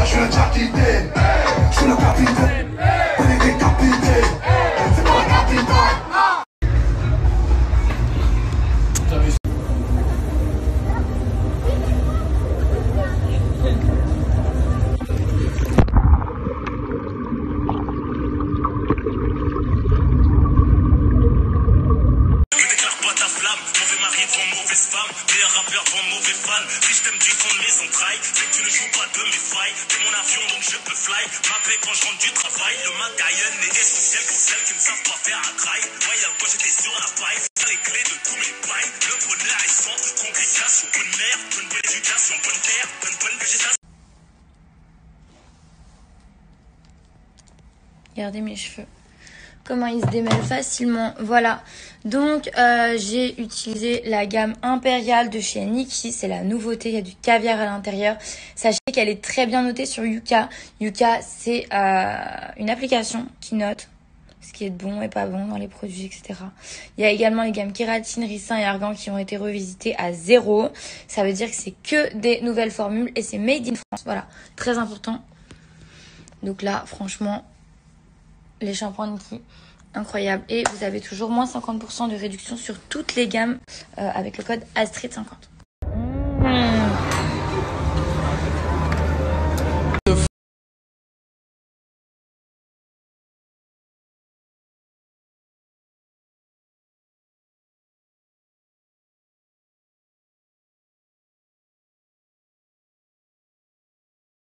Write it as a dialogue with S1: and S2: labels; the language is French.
S1: je suis le capitaine. Je suis le capitaine. On est des capitaines. C'est pas la capitale.
S2: Regardez mes cheveux, comment ils se démêlent facilement. Voilà, donc j'ai utilisé la gamme impériale de chez Nikki. C'est la nouveauté, il y a du caviar à l'intérieur. Sachez qu'elle est très bien notée sur Yuka. Yuka, c'est une application qui note ce qui est bon et pas bon dans les produits, etc. Il y a également les gammes kératine, ricin et argan qui ont été revisitées à 0. Ça veut dire que c'est que des nouvelles formules et c'est made in France. Voilà, très important. Donc là, franchement, les shampoings Nikki, incroyable. Et vous avez toujours moins 50% de réduction sur toutes les gammes avec le code Astrid50.